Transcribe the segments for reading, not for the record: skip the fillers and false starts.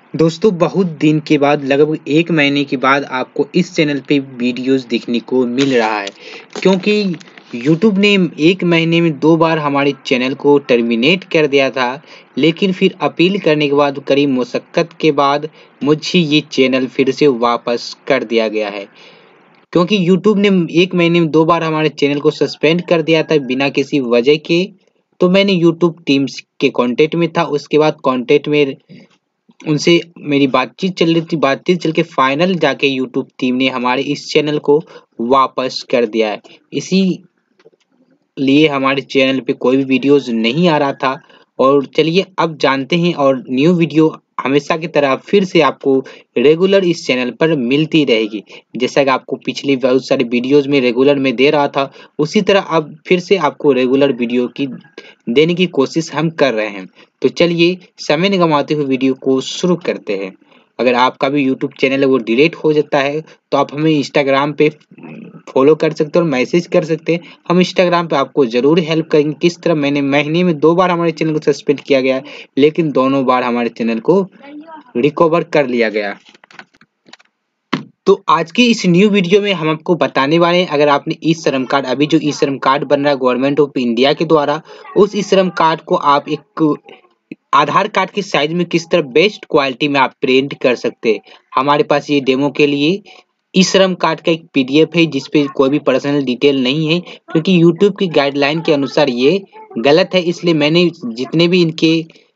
दोस्तों बहुत दिन के बाद लगभग 1 महीने के बाद आपको इस चैनल पे वीडियोस देखने को मिल रहा है क्योंकि यूट्यूब ने 1 महीने में 2 बार हमारे चैनल को टर्मिनेट कर दिया था। लेकिन फिर अपील करने के बाद कड़ी मशक्कत के बाद मुझे ये चैनल फिर से वापस कर दिया गया है क्योंकि यूट्यूब ने 1 महीने में 2 बार हमारे चैनल को सस्पेंड कर दिया था बिना किसी वजह के। तो मैंने यूट्यूब टीम्स के कांटेक्ट में था, उसके बाद कांटेक्ट में उनसे मेरी बातचीत चल रही थी, बातचीत चल के फाइनल जाके यूट्यूब टीम ने हमारे इस चैनल को वापस कर दिया है। इसी लिए हमारे चैनल पे कोई भी वीडियोस नहीं आ रहा था। और चलिए अब जानते हैं, और न्यू वीडियो हमेशा की तरह फिर से आपको रेगुलर इस चैनल पर मिलती रहेगी। जैसा कि आपको पिछली बहुत सारी वीडियोस में रेगुलर में दे रहा था, उसी तरह अब फिर से आपको रेगुलर वीडियो की देने की कोशिश हम कर रहे हैं। तो चलिए समय न गंवाते हुए वीडियो को शुरू करते हैं। अगर आपका भी यूट्यूब चैनल है वो डिलीट हो जाता है तो आप हमें इंस्टाग्राम पे फॉलो कर सकते हो और मैसेज कर सकते हैं। हम इंस्टाग्राम पे आपको ज़रूर हेल्प करेंगे। किस तरह मैंने महीने में 2 बार हमारे चैनल को सस्पेंड किया गया है, लेकिन दोनों बार हमारे चैनल को रिकवर कर लिया गया। तो आज की इस न्यू वीडियो में हम आपको बताने वाले हैं, अगर आपने ई श्रम कार्ड, अभी जो ई श्रम कार्ड बन रहा है गवर्नमेंट ऑफ इंडिया के द्वारा, उस ई श्रम कार्ड को आप एक आधार कार्ड की साइज में किस तरह बेस्ट क्वालिटी में आप प्रिंट कर सकते हैं। हमारे पास ये डेमो के लिए ई श्रम कार्ड का एक पीडीएफ है जिसपे कोई भी पर्सनल डिटेल नहीं है, क्योंकि यूट्यूब की गाइडलाइन के अनुसार ये गलत है। इसलिए मैंने जितने भी इनके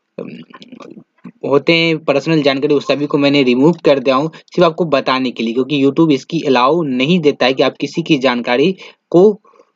होते हैं पर्सनल जानकारी उस सभी को मैंने रिमूव कर दिया हूँ, सिर्फ आपको बताने के लिए, क्योंकि यूट्यूब इसकी अलाउ नहीं देता है कि आप किसी की जानकारी को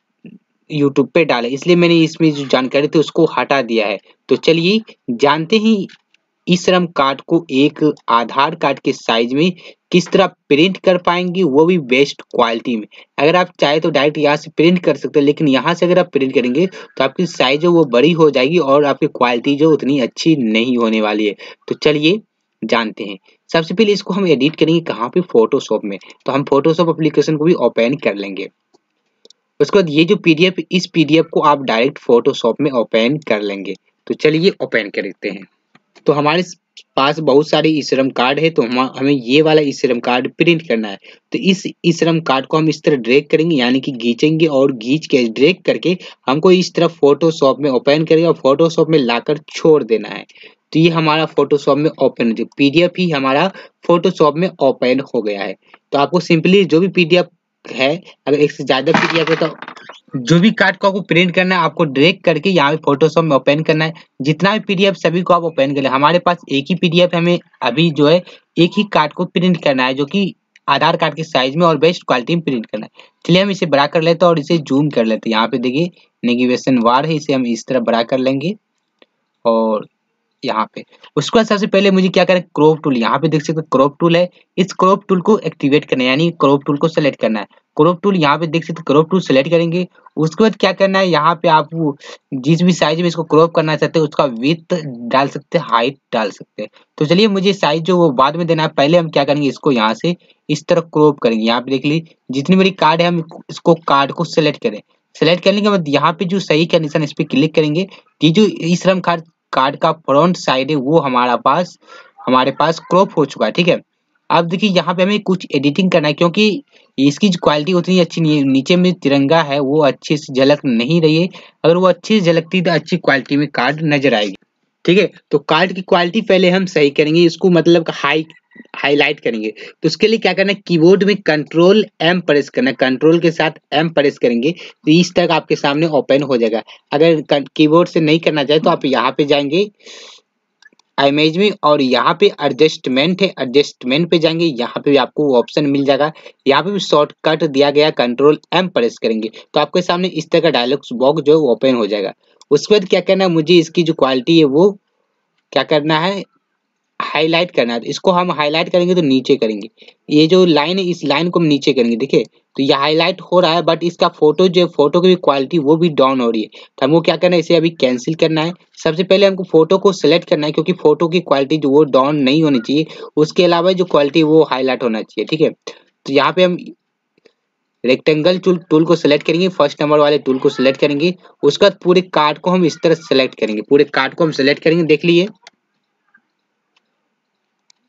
यूट्यूब पे डालें। इसलिए मैंने इसमें जो जानकारी थी उसको हटा दिया है। तो चलिए जानते हैं ई श्रम कार्ड को एक आधार कार्ड के साइज में किस तरह प्रिंट कर पाएंगे, वो भी बेस्ट क्वालिटी में। अगर आप चाहे तो डायरेक्ट यहाँ से प्रिंट कर सकते हैं, लेकिन यहाँ से अगर आप प्रिंट करेंगे तो आपकी साइज जो वो बड़ी हो जाएगी और आपकी क्वालिटी जो उतनी अच्छी नहीं होने वाली है। तो चलिए जानते हैं। सबसे पहले इसको हम एडिट करेंगे कहाँ पे, फोटोशॉप में। तो हम फोटोशॉप एप्लीकेशन को भी ओपन कर लेंगे। उसके बाद ये जो पीडीएफ, इस पीडीएफ को आप डायरेक्ट फोटोशॉप में ओपन कर लेंगे। तो चलिए ओपन करते हैं। तो हमारे पास बहुत सारे ई श्रम कार्ड है, तो हमें ये वाला ई श्रम कार्ड प्रिंट करना है। तो इस ई श्रम कार्ड को हम इस तरह ड्रैग करेंगे, यानी कि खींचेंगे और खींच के ड्रैग करके हमको इस तरह फोटोशॉप में ओपन करेंगे और फोटोशॉप में लाकर छोड़ देना है। तो ये हमारा फोटोशॉप में ओपन, जो पीडीएफ ही हमारा फोटोशॉप में ओपन हो गया है। तो आपको सिंपली जो भी पीडीएफ है, अगर एक से ज्यादा पीडीएफ है तो जो भी कार्ड को आपको प्रिंट करना है आपको ड्रैग करके यहाँ पे फोटोशॉप में ओपन करना है। जितना भी पीडीएफ सभी को आप ओपन कर ले। हमारे पास एक ही पीडीएफ हमें अभी जो है एक ही कार्ड को प्रिंट करना है, जो कि आधार कार्ड के साइज में और बेस्ट क्वालिटी में प्रिंट करना है। चलिए हम इसे बड़ा कर लेते हैं और इसे जूम कर लेते हैं। यहाँ पे देखिए नेविगेशन बार है, इसे हम इस तरह बड़ा कर लेंगे। और यहाँ पे उसके बाद सबसे पहले मुझे क्या करना है, क्रॉप टूल, यहाँ पे देख सकते हैं क्रॉप टूल है। इस क्रॉप टूल को एक्टिवेट करना है, यानी क्रॉप टूल को सेलेक्ट करना है। क्रॉप टूल यहाँ पे देख सकते हैं, क्रॉप टूल सेलेक्ट करेंगे। उसके बाद क्या करना है, यहाँ पे आप जिस भी साइज में इसको क्रॉप करना चाहते हैं उसका विड्थ डाल सकते हैं, हाइट डाल सकते हैं। तो चलिए मुझे साइज जो वो बाद में देना है, पहले हम क्या करेंगे, इसको यहाँ से इस तरह क्रॉप करेंगे। यहाँ पे देख लीजिए जितनी बड़ी कार्ड है हम इसको कार्ड को सेलेक्ट करें। सेलेक्ट करने के बाद यहाँ पे जो सही का निशान इस पे क्लिक करेंगे। ये जो ई श्रम कार्ड कार्ड का फ्रंट साइड है वो हमारे पास क्रॉप हो चुका है। ठीक है, अब देखिए यहाँ पे हमें कुछ एडिटिंग करना है, क्योंकि इसकी जो क्वालिटी उतनी अच्छी नहीं है। नीचे में तिरंगा है वो अच्छे से झलक नहीं रही है, अगर वो अच्छी से झलकती तो अच्छी क्वालिटी में कार्ड नजर आएगी। ठीक है, तो कार्ड की क्वालिटी पहले हम सही करेंगे, इसको मतलब हाईलाइट करेंगे। तो उसके लिए क्या करना है, कीबोर्ड में कंट्रोल एम प्रेस करना है, कंट्रोल के साथ एम प्रेस करेंगे तो इस तरह आपके सामने ओपन हो जाएगा। अगर कीबोर्ड से नहीं करना चाहे तो आप यहाँ पे जाएंगे इमेज में और यहाँ पे एडजस्टमेंट है, एडजस्टमेंट पे जाएंगे, यहाँ पे भी आपको ऑप्शन मिल जाएगा। यहाँ पे भी शॉर्टकट दिया गया, कंट्रोल एम प्रेस करेंगे तो आपके सामने इस तरह का डायलॉग बॉक्स जो है ओपन हो जाएगा। उसके बाद क्या करना है, मुझे इसकी जो क्वालिटी है वो क्या करना है, हाईलाइट करना है। तो इसको हम हाईलाइट करेंगे तो नीचे करेंगे, ये जो लाइन है इस लाइन को हम नीचे करेंगे। देखिए तो ये हाईलाइट हो रहा है, बट इसका फोटो जो है, फोटो की भी क्वालिटी वो भी डाउन हो रही है। तो हमको क्या करना है, इसे अभी कैंसिल करना है। सबसे पहले हमको फोटो को सिलेक्ट करना है, क्योंकि फोटो की क्वालिटी जो वो डाउन नहीं होनी चाहिए, उसके अलावा जो क्वालिटी वो हाईलाइट होना चाहिए। ठीक है, तो यहाँ पे हम रेक्टेंगल टूल को सिलेक्ट करेंगे, फर्स्ट नंबर वाले टूल को सिलेक्ट करेंगे। उसके बाद पूरे कार्ड को हम इस तरह सेलेक्ट करेंगे, पूरे कार्ड को हम सिलेक्ट करेंगे। देख लीजिए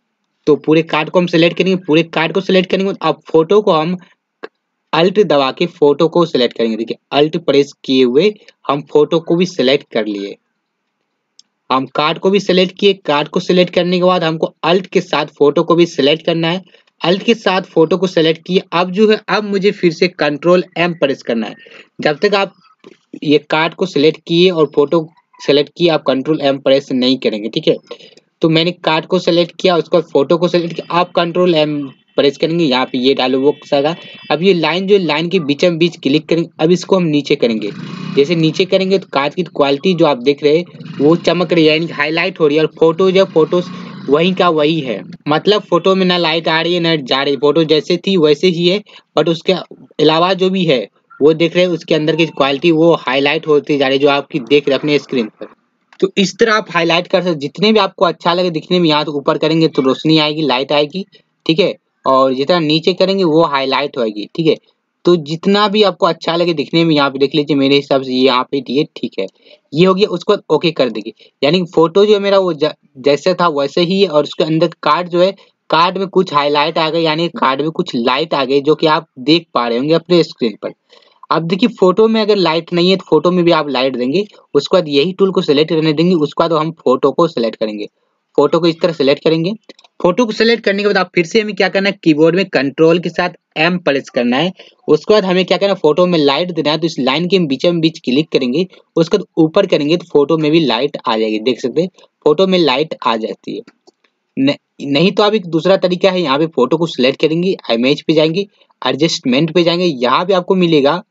तो पूरे कार्ड को हम सिलेक्ट करेंगे, पूरे कार्ड को सिलेक्ट करेंगे। अब फोटो को हम अल्ट दबा के फोटो को सिलेक्ट करेंगे। देखिए अल्ट प्रेस किए हुए हम फोटो को भी सिलेक्ट कर लिए। हम कार्ड को भी सिलेक्ट किए, कार्ड को सिलेक्ट करने के बाद हमको अल्ट के साथ फोटो को भी सिलेक्ट करना है। अल्ट के साथ फोटो को सिलेक्ट किए, अब जो है अब मुझे फिर से कंट्रोल एम प्रेस करना है। जब तक आप ये कार्ड को सिलेक्ट किए और फोटो सेलेक्ट किया आप कंट्रोल एम प्रेस नहीं करेंगे, ठीक है। तो मैंने कार्ड को सेलेक्ट किया, उसके बाद फोटो को सेलेक्ट किया, आप कंट्रोल एम प्रेस करेंगे, यहाँ पे ये डायलॉग बॉक्स आएगा। अब ये लाइन जो लाइन के बीचम बीच क्लिक करेंगे, अब इसको हम नीचे करेंगे। जैसे नीचे करेंगे तो कार्ड की क्वालिटी जो आप देख रहे हैं वो चमक रही है, यानी हाईलाइट हो रही है। और फोटो जो फोटो वही का वही है, मतलब फोटो में ना लाइट आ रही है ना जा रही है, फोटो जैसे थी वैसे ही है। बट उसके अलावा जो भी है वो देख रहे हैं उसके अंदर की क्वालिटी वो हाईलाइट होती जा रही है, जो आपकी देख रहे हैं अपने स्क्रीन पर। तो इस तरह आप हाईलाइट कर सकते, जितने भी आपको अच्छा लगे दिखने में। यहाँ तो ऊपर करेंगे तो रोशनी आएगी, लाइट आएगी, ठीक है। और जितना नीचे करेंगे वो हाईलाइट होगी, ठीक है। तो जितना भी आपको अच्छा लगे दिखने में यहाँ पे देख लीजिए, मेरे हिसाब से यहाँ पे ये ठीक है, ये हो गया। उसको ओके कर देंगे, यानी फोटो जो है मेरा वो जैसे था वैसे ही है। और उसके अंदर कार्ड जो है, कार्ड में कुछ हाईलाइट आ गए, यानी कार्ड में कुछ लाइट आ गई, जो कि आप देख पा रहे होंगे अपने स्क्रीन पर। अब देखिए फोटो में अगर लाइट नहीं है तो फोटो में भी आप लाइट देंगे। उसके बाद यही टूल को सिलेक्ट करने देंगे, उसके बाद हम फोटो को सिलेक्ट करेंगे। फोटो को इस तरह सिलेक्ट करेंगे। फोटो को सिलेक्ट करने के बाद आप फिर से हमें क्या करना है, कीबोर्ड में कंट्रोल के साथ एम प्रेस करना है। उसके बाद हमें क्या करना है, फोटो में लाइट देना है। तो इस लाइन के बीचम बीच क्लिक करेंगे, उसके बाद ऊपर करेंगे तो फोटो में भी लाइट आ जाएगी, देख सकते हैं फोटो में लाइट आ जाती है। नहीं तो आप एक दूसरा तरीका है, यहाँ पे फोटो को सिलेक्ट करेंगे, इमेज पे जाएंगे, एडजस्टमेंट पे जाएंगे, यहाँ पे आपको मिलेगा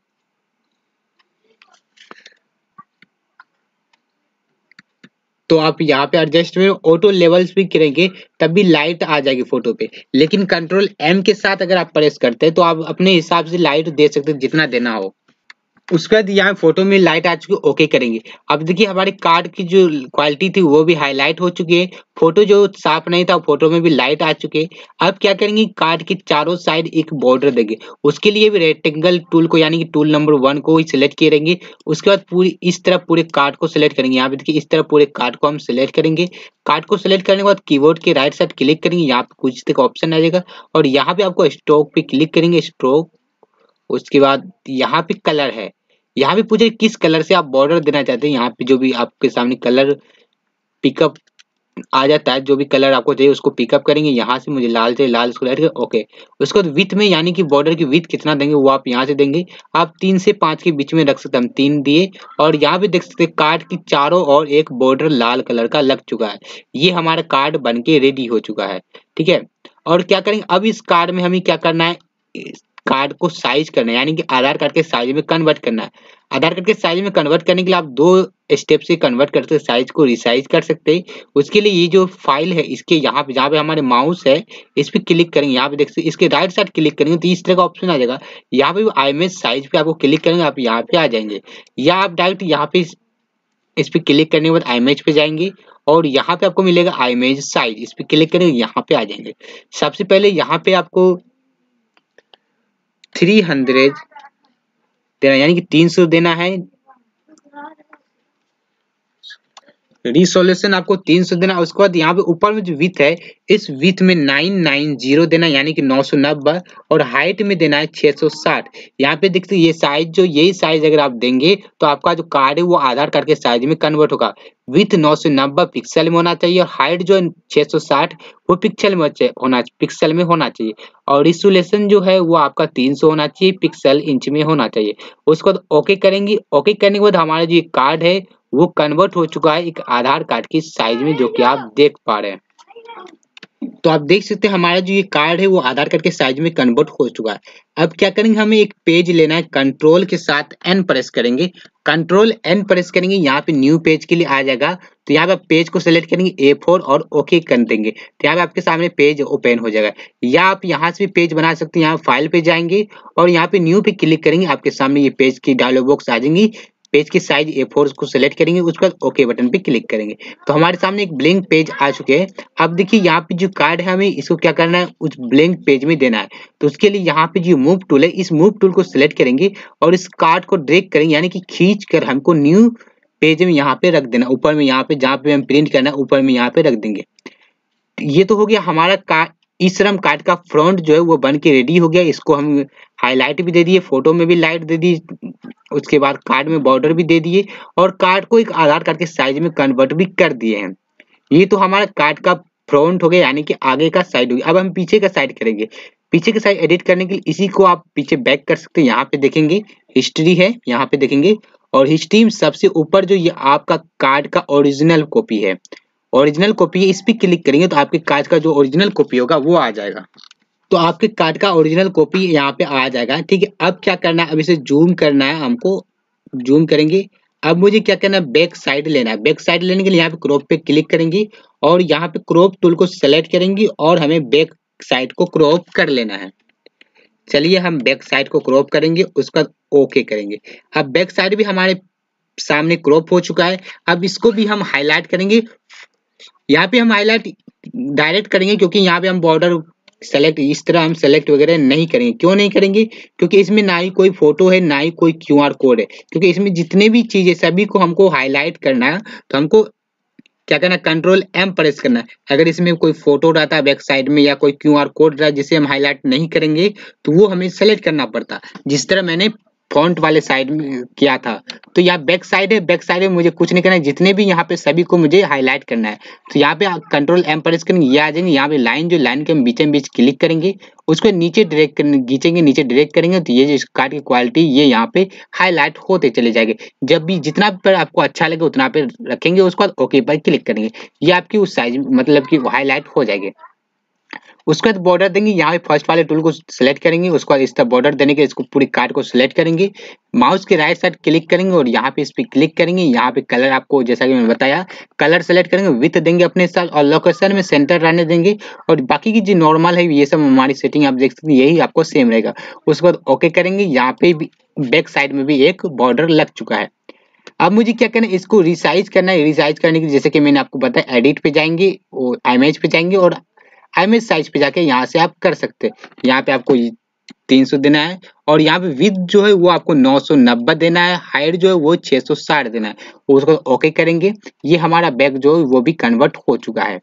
तो आप यहाँ पे एडजस्ट में ऑटो लेवल्स भी करेंगे तब भी लाइट आ जाएगी फोटो पे। लेकिन कंट्रोल एम के साथ अगर आप प्रेस करते हैं तो आप अपने हिसाब से लाइट दे सकते हैं जितना देना हो। उसके बाद यहाँ फोटो में लाइट आ चुकी है, ओके करेंगे। अब देखिए हमारे कार्ड की जो क्वालिटी थी वो भी हाईलाइट हो चुकी है, फोटो जो साफ नहीं था फोटो में भी लाइट आ चुके हैं। अब क्या करेंगे, कार्ड के चारों साइड एक बॉर्डर देंगे। उसके लिए भी रेक्टेंगल टूल को यानी कि टूल नंबर 1 को ही सिलेक्ट करेंगे। उसके बाद पूरी इस तरह पूरे कार्ड को सिलेक्ट करेंगे। यहाँ पे देखिए इस तरह पूरे कार्ड को हम सिलेक्ट करेंगे। कार्ड को सिलेक्ट करने के बाद कीबोर्ड के राइट साइड क्लिक करेंगे, यहाँ पे कुछ तक ऑप्शन आ जाएगा और यहाँ पे आपको स्ट्रोक पे क्लिक करेंगे, स्ट्रोक। उसके बाद यहाँ पे कलर है, यहाँ पे पूछे किस कलर से आप बॉर्डर देना चाहते हैं। यहाँ पे जो भी आपके सामने कलर पिकअप आ जाता है, जो भी कलर आपको चाहिए उसको पिकअप करेंगे। यहाँ से मुझे लाल चाहिए, लाल इसको ऐड कर ओके। उसके बाद विथ में यानी कि बॉर्डर की विथ कितना देंगे वो आप यहाँ से देंगे। आप 3 से 5 के बीच में रख सकते हैं, हम 3 दिए। और यहाँ पे देख सकते हैं कार्ड की चारों ओर एक बॉर्डर लाल कलर का लग चुका है। ये हमारा कार्ड बन के रेडी हो चुका है, ठीक है। और क्या करेंगे, अब इस कार्ड में हमें क्या करना है, कार्ड को साइज करना है, यानी कि आधार कार्ड के साइज में कन्वर्ट करना है। आधार कार्ड के साइज में कन्वर्ट करने के लिए आप 2 स्टेप से कन्वर्ट करते हैं, साइज को रिसाइज कर सकते हैं। उसके लिए ये जो फाइल है इसके यहाँ पे जहाँ पे हमारे माउस है इस पे क्लिक करेंगे, यहाँ पे देख सकते इसके राइट साइड क्लिक करेंगे तो इस तरह का ऑप्शन आ जाएगा। यहाँ पे इमेज साइज पे आपको क्लिक करेंगे, आप यहाँ पे आ जाएंगे। या आप डायरेक्ट यहाँ पे इस पे क्लिक करने के बाद इमेज पे जाएंगे और यहाँ पे आपको मिलेगा इमेज साइज, इस पे क्लिक करेंगे, यहाँ पे आ जाएंगे। सबसे पहले यहाँ पे आपको 300 देना, यानी कि 300 देना है। रिसोल्यूशन आपको 300 देना। उसके बाद यहाँ पे ऊपर में जो विथ है इस विथ में 990 देना, यानी कि 990। और हाइट में देना है 660। यहाँ पे देखते ये साइज जो यही साइज अगर आप देंगे तो आपका जो कार्ड है वो आधार कार्ड के साइज में कन्वर्ट होगा। विथ 990 पिक्सल में होना चाहिए और हाइट जो है 660 वो पिक्सल में होना चाहिए। और रिसोल्यूशन जो है वो आपका 300 होना चाहिए, पिक्सल इंच में होना चाहिए। उसके बाद ओके करेंगे। ओके करने के बाद हमारा जो कार्ड है वो कन्वर्ट हो चुका है एक आधार कार्ड की साइज में, जो कि आप देख पा रहे हैं। तो आप देख सकते हैं हमारा जो ये कार्ड है वो आधार कार्ड के साइज में कन्वर्ट हो चुका है। अब क्या करेंगे, हमें एक पेज लेना है, कंट्रोल के साथ एन प्रेस करेंगे। कंट्रोल एन प्रेस करेंगे, यहाँ पे न्यू पेज के लिए आ जाएगा। तो यहाँ पे आप पेज को सिलेक्ट करेंगे A4 और ओके कर देंगे तो यहाँ पे आपके सामने पेज ओपन हो जाएगा। या आप यहाँ से भी पेज बना सकते हैं, यहाँ फाइल पे जाएंगे और यहाँ पे न्यू पे क्लिक करेंगे, आपके सामने ये पेज की डायलॉग बॉक्स आ जाएंगी। पेज की साइज A4 को सिलेक्ट करेंगे, उसके बाद ओके बटन पे क्लिक करेंगे तो हमारे सामने एक ब्लैंक पेज आ चुके हैं। अब देखिए यहाँ पे जो कार्ड है हमें इसको क्या करना है, उस ब्लैंक पेज में देना है। तो उसके लिए यहाँ पे जो मूव टूल है इस मूव टूल को सिलेक्ट करेंगे और इस कार्ड को ड्रैग करेंगे, यानी कि खींच कर हमको न्यू पेज में यहाँ पे रख देना। ऊपर में यहाँ पे जहाँ पे हम प्रिंट करना है ऊपर में यहाँ पे रख देंगे। ये तो हो गया हमारा ई श्रम कार्ड का फ्रंट जो है वो बन के रेडी हो गया। इसको हम हाईलाइट भी दे दिए, फोटो में भी लाइट दे दी, उसके बाद कार्ड में बॉर्डर भी दे दिए और कार्ड को एक आधार कार्ड के साइज में कन्वर्ट भी कर दिए हैं। ये तो हमारा कार्ड का फ्रंट हो गया, यानी कि आगे का साइड हो गया। अब हम पीछे का साइड करेंगे। पीछे का साइड एडिट करने के लिए इसी को आप पीछे बैक कर सकते हैं। यहाँ पे देखेंगे हिस्ट्री है, यहाँ पे देखेंगे और हिस्ट्री में सबसे ऊपर जो ये आपका कार्ड का ओरिजिनल कॉपी है, ओरिजिनल कॉपी है, इस पे क्लिक करेंगे तो आपके कार्ड का जो ओरिजिनल कॉपी होगा वो आ जाएगा। तो आपके कार्ड का ओरिजिनल कॉपी यहाँ पे आ जाएगा। ठीक है, अब क्या करना है, अब इसे जूम करना है, हमको जूम करेंगे। अब मुझे क्या करना है, बैक साइड लेना है। बैक साइड लेने के लिए यहाँ पे क्रॉप पे क्लिक करेंगे और यहाँ पे क्रॉप टूल को सेलेक्ट करेंगे और हमें बैक साइड को क्रॉप कर लेना है। चलिए हम बैक साइड को क्रॉप करेंगे, उसका ओके करेंगे। अब बैक साइड भी हमारे सामने क्रॉप हो चुका है। अब इसको भी हम हाईलाइट करेंगे। यहाँ पे हम हाईलाइट डायरेक्ट करेंगे क्योंकि यहाँ पे हम बॉर्डर सेलेक्ट इस तरह हम सेलेक्ट वगैरह नहीं करेंगे। क्यों नहीं करेंगे, क्योंकि इसमें ना ही कोई फोटो है ना ही कोई क्यूआर कोड है। क्योंकि इसमें जितने भी चीजें सभी को हमको हाईलाइट करना है तो हमको क्या करना है, कंट्रोल एम प्रेस करना है। अगर इसमें कोई फोटो रहता है बैक साइड में या कोई क्यूआर कोड रहा है जिसे हम हाईलाइट नहीं करेंगे तो वो हमें सेलेक्ट करना पड़ता, जिस तरह मैंने फ्रंट वाले साइड में किया था। तो यहाँ बैक साइड है, बैक साइड में मुझे कुछ नहीं करना है, जितने भी यहाँ पे सभी को मुझे हाईलाइट करना है। तो यहाँ पे कंट्रोल एम प्रेस करेंगे, ये आ जाएंगे। यहाँ पे लाइन, जो लाइन के हम बीचों बीच क्लिक करेंगे, उसको नीचे ड्रैग करेंगे, खींचेंगे नीचे ड्रैग करेंगे तो ये जो कार्ड की क्वालिटी ये यहाँ पे हाईलाइट होते चले जाएंगे। जब भी जितना पर आपको अच्छा लगे उतना पे रखेंगे, उसके बाद ओके पर क्लिक करेंगे, ये आपकी उस साइज मतलब कि हाईलाइट हो जाएगी। उसके बाद बॉर्डर देंगे, यहाँ पे फर्स्ट वाले टूल को सिलेक्ट करेंगे, उसके बाद इस तरह बॉर्डर देने के इसको पूरी कार्ड को सिलेक्ट करेंगे, माउस के राइट साइड क्लिक करेंगे और यहाँ पे इस पे क्लिक करेंगे। यहाँ पे कलर आपको जैसा कि मैंने बताया कलर सेलेक्ट करेंगे, विथ देंगे अपने साथ और लोकेशन में सेंटर रहने देंगे और बाकी की जो नॉर्मल है ये सब हमारी सेटिंग आप देख सकते हैं, यही आपको सेम रहेगा। उसके बाद ओके करेंगे। यहाँ पे भी बैक साइड में भी एक बॉर्डर लग चुका है। अब मुझे क्या करना है, इसको रिसाइज करना है। रिसाइज करने के लिए जैसे कि मैंने आपको बताया एडिट पे जाएंगे और इमेज पे जाएंगे और इमेज साइज पे जाके यहाँ से आप कर सकते हैं। यहाँ पे आपको 300 देना है और यहाँ पे विड्थ जो है वो आपको 990 देना है, हाइट जो है वो 660 देना है। उसको ओके करेंगे। ये हमारा बैग जो है वो भी कन्वर्ट हो चुका है।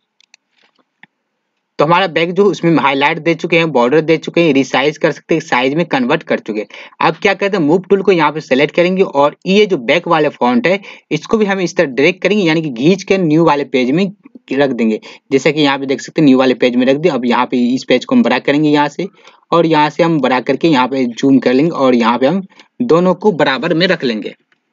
तो हमारा बैग जो उसमें हाईलाइट दे चुके हैं, बॉर्डर दे चुके हैं, रिसाइज कर सकते हैं, साइज में कन्वर्ट कर चुके हैं। अब क्या करते हैं, मूव टूल को यहाँ पे सेलेक्ट करेंगे और ये जो बैक वाले फॉन्ट है इसको भी हम इस तरह ड्रैग करेंगे, यानी कि खींच के न्यू वाले पेज में रख देंगे। जैसा कि यहाँ पे देख सकते हैं न्यू वाले पेज में रख दिया। अब यहाँ पे इस पेज को हम बड़ा करेंगे यहाँ से और यहाँ से हम बड़ा करके यहाँ पे जूम कर लेंगे और यहाँ पे हम दोनों को बराबर में रख लेंगे।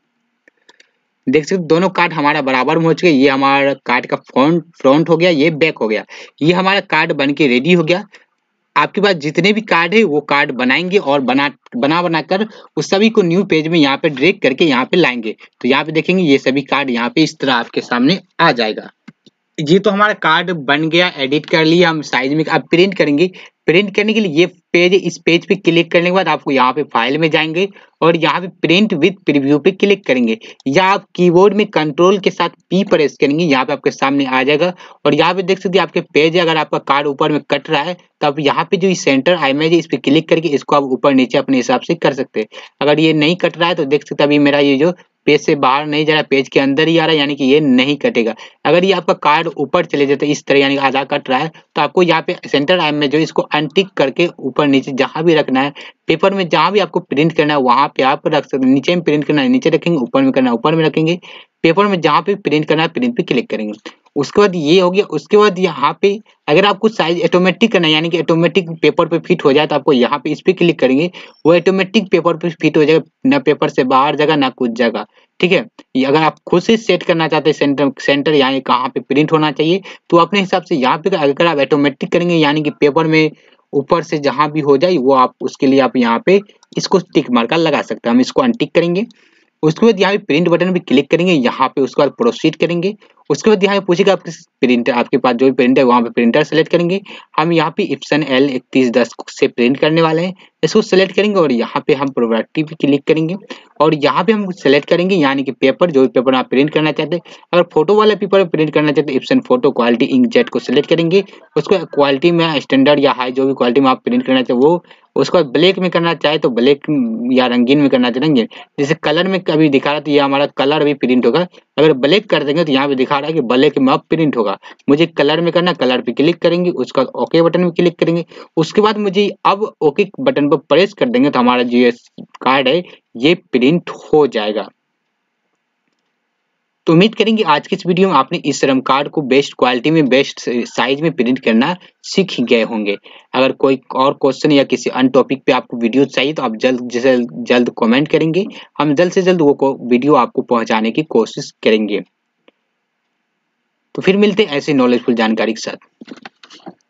देख सकते दोनों कार्ड हमारा बराबर में हो चुके। ये हमारा कार्ड का फ्रंट हो गया, ये बैक हो गया। ये हमारा कार्ड बन के रेडी हो गया। आपके पास जितने भी कार्ड है वो कार्ड बनाएंगे और बनाकर उस सभी को न्यू पेज में यहाँ पे ड्रैग करके यहाँ पे लाएंगे। तो यहाँ पे देखेंगे ये सभी कार्ड यहाँ पे इस तरह आपके सामने आ जाएगा। ये तो हमारा कार्ड बन गया, एडिट कर लिया हम साइज में। अब प्रिंट करेंगे। प्रिंट करने के लिए ये पेज, इस पेज पे क्लिक करने के बाद आपको यहाँ पे फाइल में जाएंगे और यहाँ पे प्रिंट विद प्रीव्यू पे क्लिक करेंगे या आप कीबोर्ड में कंट्रोल के साथ पी प्रेस करेंगे, यहाँ पे आपके सामने आ जाएगा। और यहाँ पे देख सकते हैं आपके पेज है, अगर आपका कार्ड ऊपर में कट रहा है तो आप यहाँ पे जो सेंटर इमेज है इस पे क्लिक करके इसको आप ऊपर नीचे अपने हिसाब से कर सकते हैं। अगर ये नहीं कट रहा है तो देख सकते हैं अभी मेरा ये जो पेज से बाहर नहीं जा रहा, पेज के अंदर ही आ रहा है, यानी कि ये नहीं कटेगा। अगर ये आपका कार्ड ऊपर चले जाता है इस तरह, यानी आधा कट रहा है, तो आपको यहाँ पे सेंटर आइम में जो इसको अनटिक करके ऊपर नीचे जहां भी रखना है, पेपर में जहां भी आपको प्रिंट करना है वहां पे आप रख सकते हैं। नीचे में प्रिंट करना है नीचे रखेंगे, ऊपर में करना है ऊपर में रखेंगे। पेपर में जहां पे प्रिंट करना है प्रिंट पे क्लिक करेंगे। उसके बाद ये हो गया। उसके बाद यहाँ पे अगर आपको साइज ऑटोमेटिक करना है, यानी कि ऑटोमेटिक पेपर पे फिट हो जाए, तो आपको यहाँ पे इस पे क्लिक करेंगे, वो ऑटोमेटिक पेपर पे फिट हो जाएगा, ना पेपर से बाहर जगह ना कुछ जगह। ठीक है, ये अगर आप खुद से सेट करना चाहते हैं सेंटर यानी कहाँ पे प्रिंट होना चाहिए, तो अपने हिसाब से यहाँ पे अगर आप ऑटोमेटिक करेंगे यानी कि पेपर में ऊपर से जहां भी हो जाए वो आप उसके लिए आप यहाँ पे इसको टिक मार्कर लगा सकते हैं। हम इसको अनटिक करेंगे। उसके बाद यहाँ पे प्रिंट बटन पे क्लिक करेंगे, यहाँ पे उसके बाद प्रोसीड करेंगे। उसके बाद यहाँ पे पूछेगा आपके प्रिंटर, आपके पास जो भी प्रिंटर है वहाँ पे प्रिंटर सेलेक्ट करेंगे। हम यहाँ पे इप्सन L3110 से प्रिंट करने वाले हैं, इसको सेलेक्ट करेंगे और यहाँ पे हम प्रोडक्टिव पे क्लिक करेंगे और यहाँ पे हम सेलेक्ट करेंगे यानी कि पेपर, जो भी पेपर आप प्रिंट करना चाहते हैं। अगर फोटो वाला पेपर प्रिंट करना चाहते हैं इप्सन फोटो क्वालिटी इंकजेट को सिलेक्ट करेंगे। उसको क्वालिटी में स्टैंडर्ड या हाई जो भी क्वालिटी में आप प्रिंट करना चाहते हैं वो उसको ब्लैक में करना चाहे तो ब्लैक या रंगीन में करना चाहे रंगीन। जैसे कलर में कभी दिखा रहा है तो ये हमारा कलर भी प्रिंट होगा। अगर ब्लैक कर देंगे तो यहाँ पे दिखा रहा है कि ब्लैक में अब प्रिंट होगा। मुझे कलर में करना, कलर पे क्लिक करेंगे, उसका ओके बटन पे क्लिक करेंगे। उसके बाद मुझे अब ओके बटन पर प्रेस कर देंगे तो हमारा जो कार्ड है ये प्रिंट हो जाएगा। तो उम्मीद करेंगे आज के इस वीडियो में आपने इस श्रम कार्ड को बेस्ट क्वालिटी में, बेस्ट साइज में प्रिंट करना सीख गए होंगे। अगर कोई और क्वेश्चन या किसी अन्य टॉपिक पे आपको वीडियो चाहिए तो आप जल्द से जल्द कमेंट करेंगे, हम जल्द से जल्द वो वीडियो आपको पहुंचाने की कोशिश करेंगे। तो फिर मिलते हैं ऐसे नॉलेजफुल जानकारी के साथ।